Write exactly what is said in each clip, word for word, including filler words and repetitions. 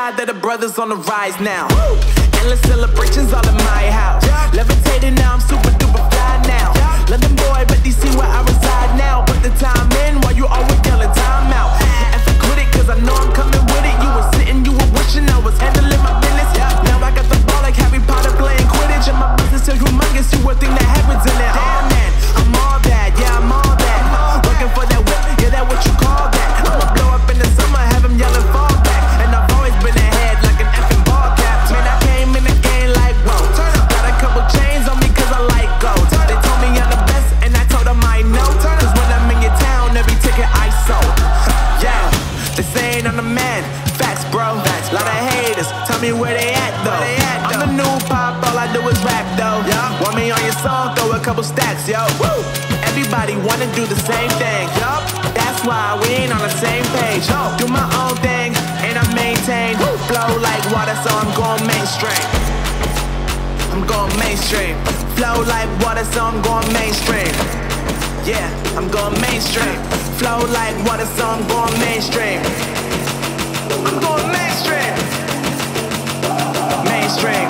glad that the brothers on the rise now. Woo! Endless celebrations all in my house. Yeah. Levitating now, I'm super duper fly now. Yeah. London boy, but they see where I reside now. Put the time in while you always yelling time out. And for quit it, cause I know I'm coming with it. You were sitting, you were wishing I was handling my business. Yeah. Now I got the ball like Harry Potter playing Quidditch. And my business is humongous, you would think that happens in it. Damn man, I'm all that, yeah I'm all that. Working for that whip, yeah that what you call that. I'ma blow up in the summer, have them yelling fall back. And I've always been ahead like an effing ball cap. Man, I came in the game like whoa. Got a couple chains on me cause I like gold. They told me I'm the best and I told them I know. Cause when I'm in your town, every ticket I sold. Yeah, they saying I'm the man. Facts bro, facts. Lot of haters, tell me where they at though. They at, though. I'm the new pop, all I do is rap though. Yeah. Want me on your song, throw a couple stacks, yo. Woo! Everybody wanna do the same thing, yup. That's why we ain't on the same page. Yo, do my own thing, and I maintain. Woo! Flow like water, so I'm going mainstream. I'm going mainstream. Flow like water, so I'm going mainstream. Yeah, I'm going mainstream. Flow like water, so I'm going mainstream. I'm going mainstream. Mainstream.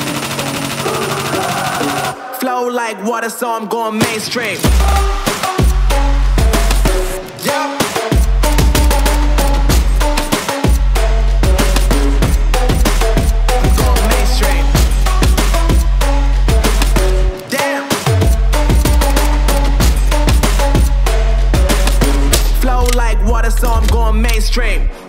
Flow like water, so I'm going mainstream. Yeah. I'm going mainstream. Damn. Flow like water, so I'm going mainstream.